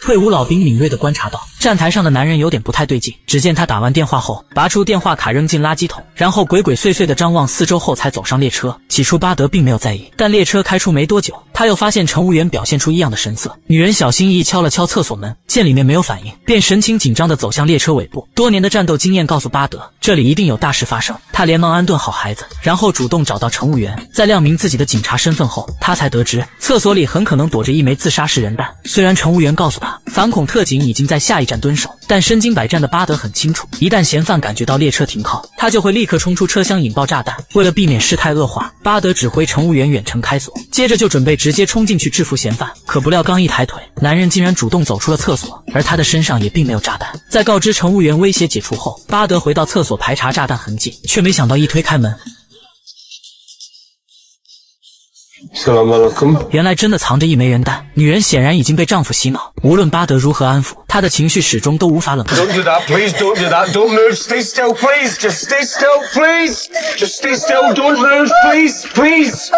退伍老兵敏锐地观察到站台上的男人有点不太对劲，只见他打完电话后，拔出电话卡扔进垃圾桶，然后鬼鬼祟祟地张望四周后才走上列车。起初巴德并没有在意，但列车开出没多久，他又发现乘务员表现出异样的神色。女人小心翼翼敲了敲厕所门，见里面没有反应，便神情紧张地走向列车尾部。多年的战斗经验告诉巴德，这里一定有大事发生。他连忙安顿好孩子，然后主动找到乘务员，在亮明自己的警察身份后，他才得知厕所里很可能躲着一枚自杀式人弹。虽然乘务员告诉他反恐特警已经在下一站蹲守，但身经百战的巴德很清楚，一旦嫌犯感觉到列车停靠，他就会立刻冲出车厢引爆炸弹。为了避免事态恶化，巴德指挥乘务员远程开锁，接着就准备直接冲进去制服嫌犯。可不料刚一抬腿，男人竟然主动走出了厕所，而他的身上也并没有炸弹。在告知乘务员威胁解除后，巴德回到厕所排查炸弹痕迹，却没想到一推开门，原来真的藏着一枚人弹。女人显然已经被丈夫洗脑，无论巴德如何安抚，她的情绪始终都无法冷静。 Don't do that, please. Don't do that. Don't move. Stay still, please. Just stay still, please. Just stay still. Don't move, please, please.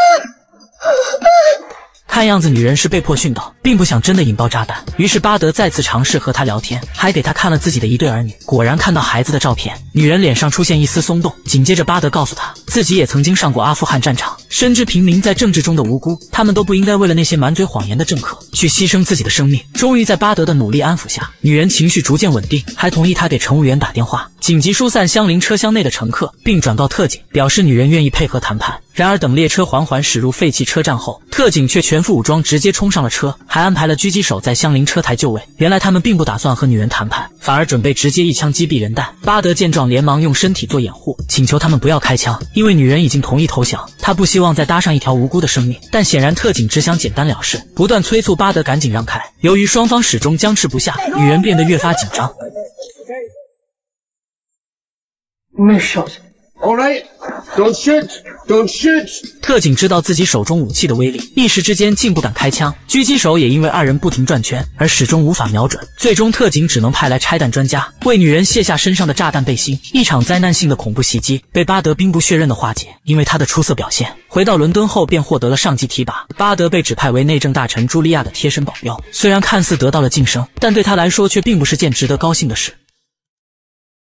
看样子女人是被迫训导，并不想真的引爆炸弹。于是巴德再次尝试和她聊天，还给她看了自己的一对儿女。果然看到孩子的照片，女人脸上出现一丝松动。紧接着巴德告诉她，自己也曾经上过阿富汗战场，深知平民在政治中的无辜，他们都不应该为了那些满嘴谎言的政客去牺牲自己的生命。终于在巴德的努力安抚下，女人情绪逐渐稳定，还同意他给乘务员打电话，紧急疏散相邻车厢内的乘客，并转告特警，表示女人愿意配合谈判。然而等列车缓缓驶入废弃车站后，特警却全副武装直接冲上了车，还安排了狙击手在相邻车台就位。原来他们并不打算和女人谈判，反而准备直接一枪击毙人弹。巴德见状连忙用身体做掩护，请求他们不要开枪，因为女人已经同意投降，他不希望再搭上一条无辜的生命。但显然特警只想简单了事，不断催促巴德赶紧让开。由于双方始终僵持不下，女人变得越发紧张。 All right. Don't shoot. Don't shoot. 特警知道自己手中武器的威力，一时之间竟不敢开枪。狙击手也因为二人不停转圈而始终无法瞄准，最终特警只能派来拆弹专家为女人卸下身上的炸弹背心。一场灾难性的恐怖袭击被巴德兵不血刃的化解。因为他的出色表现，回到伦敦后便获得了上级提拔。巴德被指派为内政大臣茱莉亚的贴身保镖，虽然看似得到了晋升，但对他来说却并不是件值得高兴的事。